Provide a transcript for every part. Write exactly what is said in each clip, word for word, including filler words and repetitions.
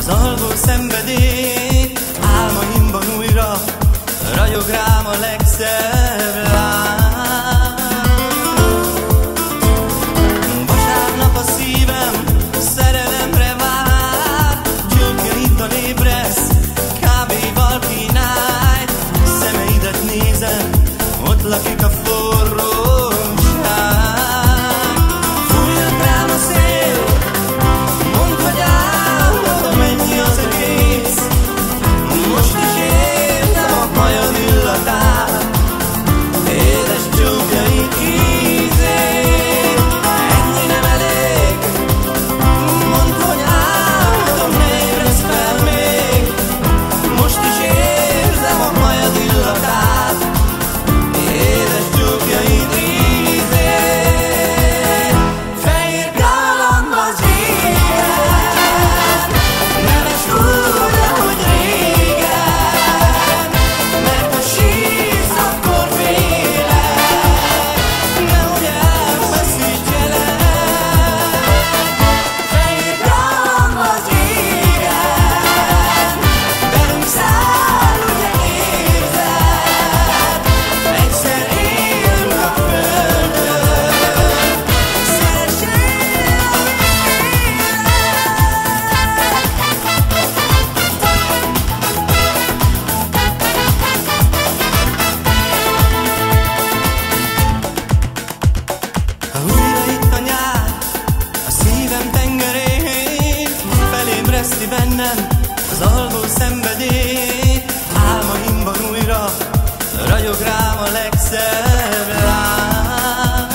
alvó szenvedély, álmaimban újra ragyog rám a legszebb lány. Vasárnap a szívem szerelemre vár, csókjaidban ébresz, kávéval kínálj, szemeidet nézem, ott lakik a forróság. Fújjon rám a szél, mondd, hogy álmodom, ennyi az egész. Most is érzem a hajad illatát, édes csókjaid ízét. Ennyi nem elég, mondd, hogy álmodom, ne ébredsz fel még. Most is érzem a hajad illatát, édes csókjaid ízét. Fehér galamb az égen, neves úgy, ahogy régen, mert ha sírsz, akkor félek, nehogy elveszítselek. Fehér galamb az égen, velünk száll, ugye érzed, egyszer élünk a földön, szeressél, ha újra itt a nyár, a szívem tengerén, felébreszti bennem az alvó szenvedély, álmaimban újra ragyog rám a legszebb lány.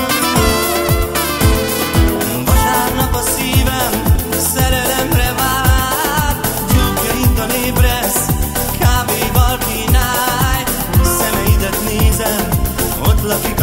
Vasárnap a szívem szerelemre vár, csókjaidban ébresz, kávéval kínálj, szemeidet nézem, ott lakik